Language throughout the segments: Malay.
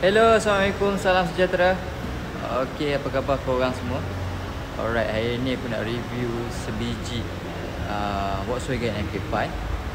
Hello, Assalamualaikum, salam sejahtera. Okey, apa khabar korang semua? Alright, hari ni aku nak review sebiji Volkswagen MK5.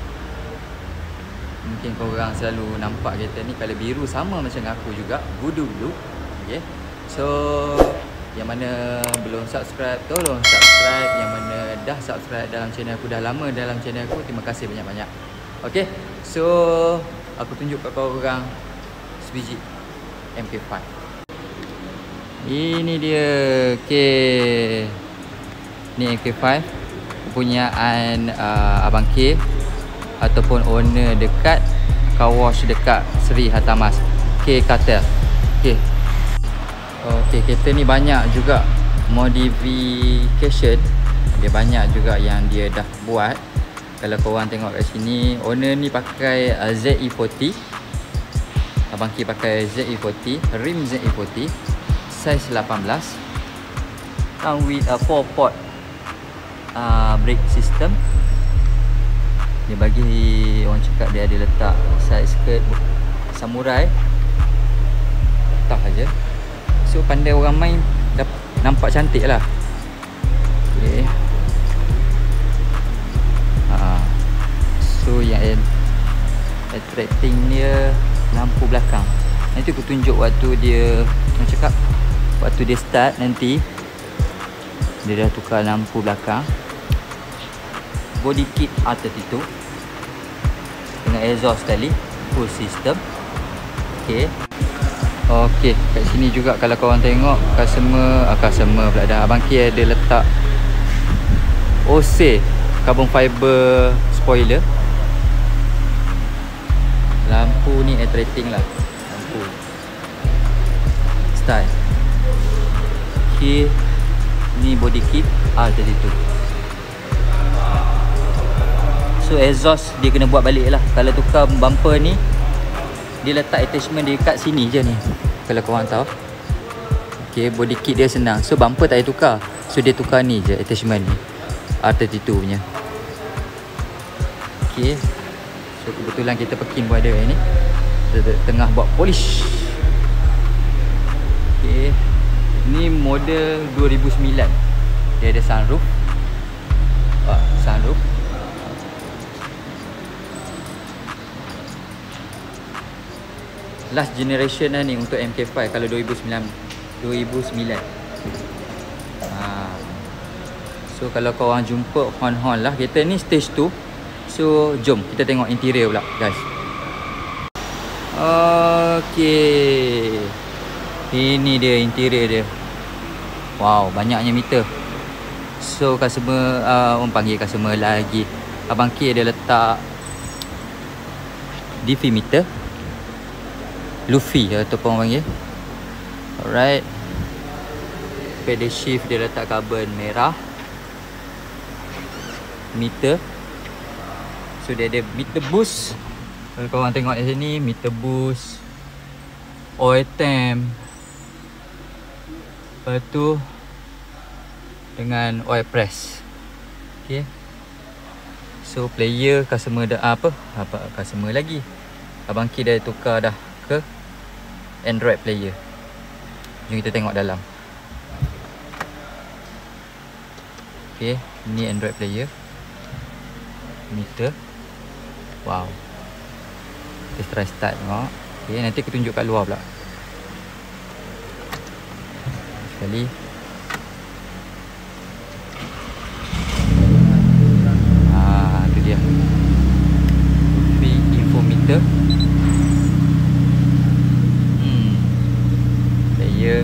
Mungkin korang selalu nampak kereta ni colour biru sama macam aku juga, Voodoo Blue. Okay. So, yang mana belum subscribe, tolong subscribe. Yang mana dah subscribe dalam channel aku, dah lama dalam channel aku, terima kasih banyak-banyak. Okay, so aku tunjuk kat korang sebiji MK5. Ini dia. Okay, ni MK5 kepunyaan Abang K ataupun owner dekat car wash dekat Seri Hartamas, K Cartel. Okay. Okay, kereta ni banyak juga modification. Dia banyak juga yang dia dah buat. Kalau korang tengok kat sini, owner ni pakai ZE40. Abang K pakai ZE40, rim ZE40, size 18. Come with a 4-port brake system. Dia bagi orang cakap dia ada letak side skirt samurai. Tak aja. So pandai orang main, nampak cantik lah. Okay. So yang attracting dia lampu belakang. Nanti aku tunjuk waktu dia, orang cakap waktu dia start nanti dia dah tukar lampu belakang. Body kit R32 dengan exhaust tali full system. Okay. Okay, kat sini juga kalau korang tengok customer pula dah, Abang K ada letak OC carbon fiber spoiler. Lampu ni attracting lah, lampu style. Okay, ni body kit R32. So exhaust dia kena buat balik lah. Kalau tukar bumper ni, dia letak attachment dekat sini je ni, kalau korang tahu. Okay, body kit dia senang. So bumper tak payah tukar. So dia tukar ni je attachment ni, R32 punya. Okay, so kebetulan kita Pekin pun ada ni. Kita tengah buat polish. Okay, ni model 2009. Dia ada sunroof. Sunroof. Last generation lah ni untuk MK5 kalau 2009. So kalau korang jumpa Hon lah, kereta ni stage 2. So jom kita tengok interior pula guys. Okay, ini dia interior dia. Wow, banyaknya meter. So customer, orang panggil customer lagi, Abang K dia letak DV meter, Luffy ataupun orang panggil. Alright. Pedal shift dia letak carbon merah. Meter. So dia ada meter boost. Kalau korang tengok di sini, meter boost, oil temp, lepas tu dengan oil press. Okay. So player customer dah apa customer lagi, Abang K dah tukar dah ke Android player. Jom kita tengok dalam. Okay, ni Android player. Meter. Wow. Kita try start tengok. Okay, nanti aku tunjuk kat luar pula. Sekali. Tu dia. Info meter. Player.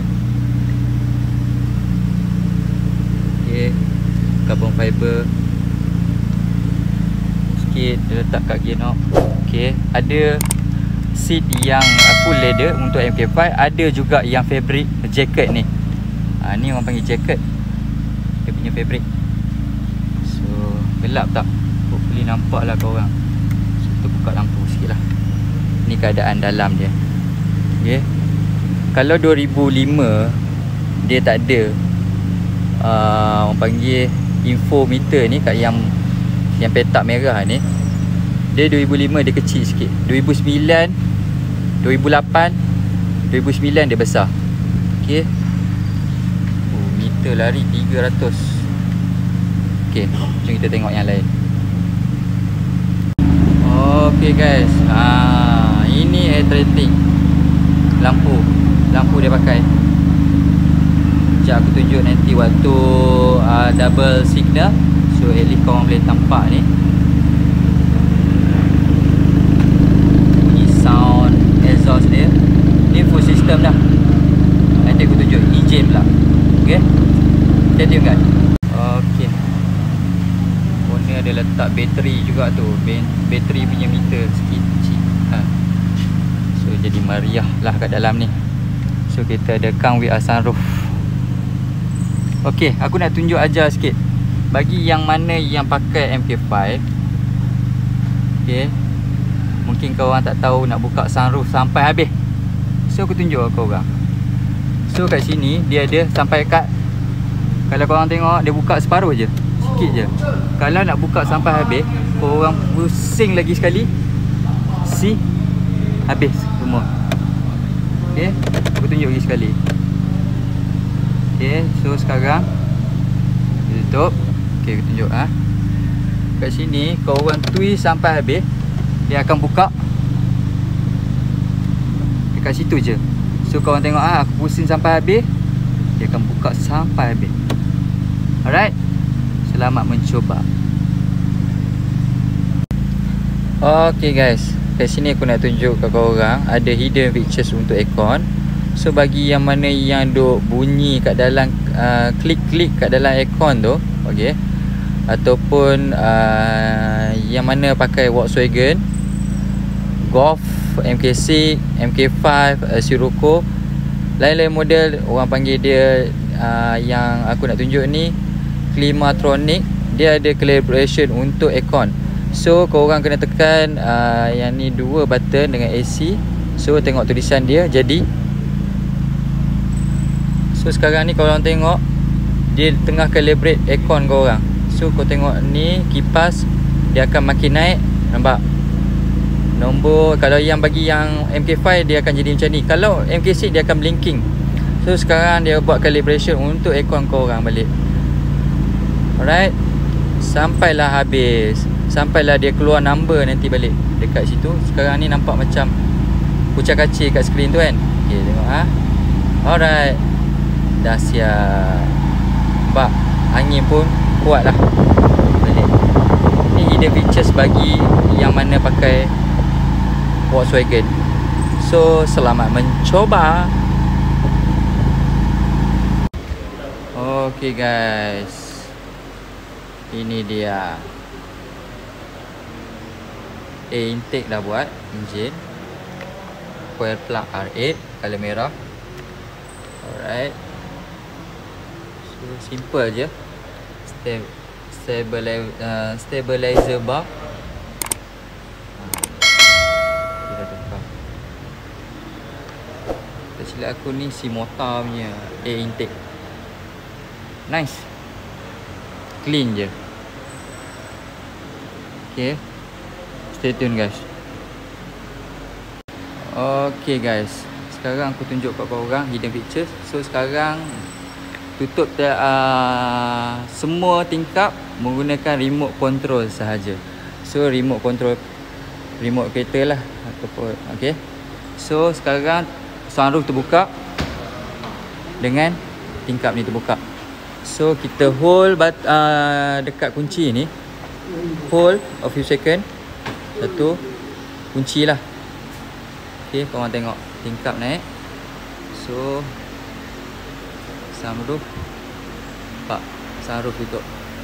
Okay, carbon fiber. Sikit dia letak kat gear knob. Okay, ada seat yang full leather untuk MK5. Ada juga yang fabric jacket ni. Ni orang panggil jacket, dia punya fabric. So gelap tak? Hopefully nampak lah korang. So kita buka lampu sikit lah. Ni keadaan dalam dia. Okay, kalau 2005 dia tak ada orang panggil info meter ni kat yang petak merah ni. Dia 2005 dia kecil sikit. 2009, 2008 2009 dia besar. Okey. Meter lari 300. Okey, jom kita tengok yang lain. Okey guys. Ini air tracking. Lampu dia pakai. Sekejap aku tunjuk nanti waktu double signal. So at least korang boleh tampak ni. Ni sound exhaust dia. Ni full system dah. Nanti aku tunjuk engine pula. Okay, stay tune guys. Okay, owner dia letak bateri juga tu. Bateri punya meter sikit kecil. So jadi meriah lah kat dalam ni. So kita ada come with a sunroof. Okay, aku nak tunjuk ajar sikit. Bagi yang mana yang pakai MK5, okay, mungkin korang tak tahu nak buka sunroof sampai habis. So aku tunjuk korang. So kat sini dia ada sampai kat, kalau korang tengok dia buka separuh je, sikit je. Kalau nak buka sampai habis, korang pusing lagi sekali. See, habis semua. Okay, aku tunjuk lagi sekali. Okay, so sekarang tutup. Okay, aku tunjuk kat sini korang twist sampai habis, dia akan buka dekat situ je. So korang tengok aku pusing sampai habis, dia akan buka sampai habis. Alright, selamat mencuba. Okay guys, kat sini aku nak tunjuk kat korang ada hidden features untuk aircon. So bagi yang mana yang duk bunyi kat dalam klik-klik kat dalam aircon tu, okay, ataupun yang mana pakai Volkswagen Golf, MK6, MK5, Sirocco, lain-lain model orang panggil dia, yang aku nak tunjuk ni Climatronic. Dia ada calibration untuk aircon. So korang kena tekan yang ni dua button dengan AC. So tengok tulisan dia jadi. So sekarang ni korang tengok dia tengah calibrate aircon korang. So kau tengok ni kipas, dia akan makin naik. Nampak? Nombor, kalau yang bagi yang MK5 dia akan jadi macam ni. Kalau MK6 dia akan blinking. So sekarang dia buat calibration untuk aircon korang balik. Alright, sampailah habis. Sampailah dia keluar number nanti balik dekat situ. Sekarang ni nampak macam kucak-kacir kat skrin tu kan. Okay, tengok Alright, dah siap. Nampak, angin pun kuat lah balik. Ni hidden features bagi yang mana pakai Volkswagen. So selamat mencoba. Okay guys, ini dia intake dah buat, engine, coil plug R8 color merah. Alright, so simple je. Stabilizer bar. Tak silap aku ni si motor punya air intake. Nice, clean je. Okay, stay tune guys. Okay guys, sekarang aku tunjuk kat korang hidden features. So sekarang tutup semua tingkap menggunakan remote control sahaja. So remote control, remote kereta lah ataupun, okay. So sekarang sunroof terbuka dengan tingkap ni terbuka. So kita hold dekat kunci ni, hold a few second. Satu, kunci lah. Okay, korang tengok tingkap naik. So sunroof, nampak sunroof tutup.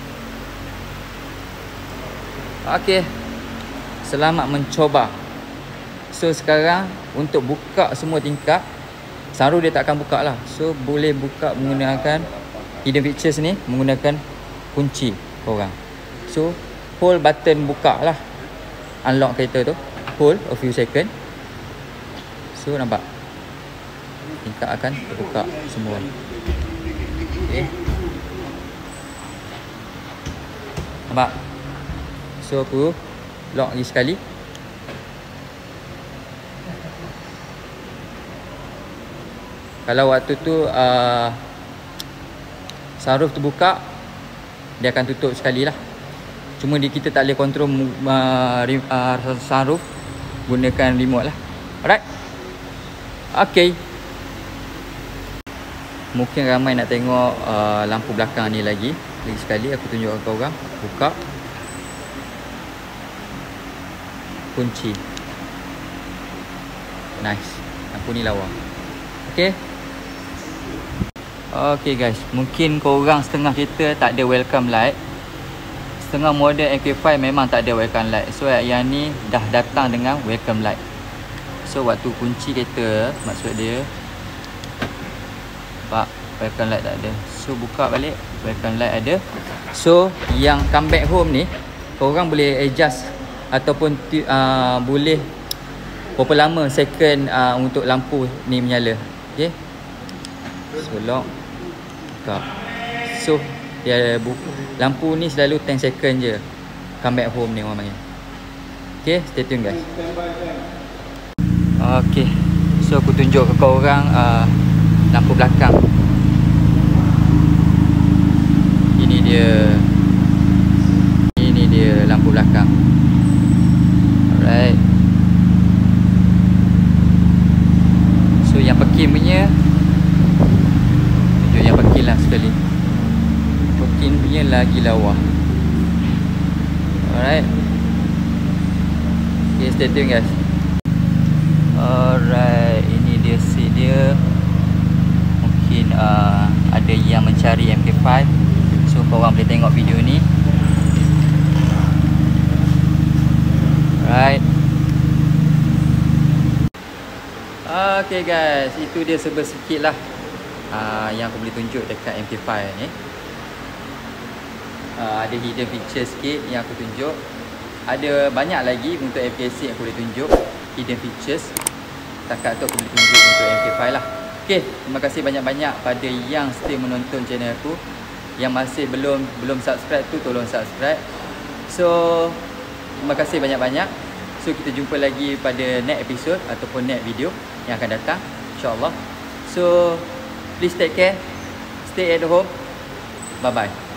Okay, selamat mencoba. So sekarang untuk buka semua tingkap, sunroof dia tak akan buka lah. So boleh buka menggunakan hidden features ni, menggunakan kunci korang. So hold button buka lah, unlock kereta tu, hold a few second. So nampak tingkap akan terbuka semua. Okay, nampak? So aku lock lagi sekali. Kalau waktu tu sunroof terbuka, dia akan tutup sekali lah. Cuma kita tak boleh kontrol sunroof gunakan remote lah. Alright. Okay. Mungkin ramai nak tengok lampu belakang ni lagi. Lagi sekali aku tunjukkan kau orang. Buka. Kunci. Nice. Lampu ni lawa. Okay. Okay guys, mungkin korang setengah kereta tak ada welcome light. Setengah model MK5 memang tak ada welcome light. So yang ni dah datang dengan welcome light. So waktu kunci kereta, maksud dia nampak welcome light tak ada. So buka balik, welcome light ada. So yang come back home ni, korang boleh adjust ataupun boleh berapa lama second untuk lampu ni menyala. Okay. So lock, buka. So dia lampu ni selalu 10 second je. Come back home ni orang panggil. Okay, stay tune guys. Okay, so aku tunjuk ke kau orang lampu belakang. Ini dia lampu belakang. Alright. So yang pekin punya, tunjuk yang pekin lah sekali. Pekin punya lagi lawa. Alright. Okay, stay tune guys. Alright, ini dia seat dia. Mungkin ada yang mencari MK5. So korang boleh tengok video ni. Alright. Okay guys, itu dia sikit lah yang aku boleh tunjuk dekat MK5 ni. Ada hidden feature sikit yang aku tunjuk. Ada banyak lagi untuk MK6 yang aku boleh tunjuk hidden features. Setakat tu aku boleh tunjuk untuk MK5 lah. Okay, terima kasih banyak-banyak pada yang stay menonton channel aku. Yang masih belum subscribe tu, tolong subscribe. So terima kasih banyak-banyak. So kita jumpa lagi pada next episode ataupun next video yang akan datang, InsyaAllah. So please take care, stay at home. Bye bye.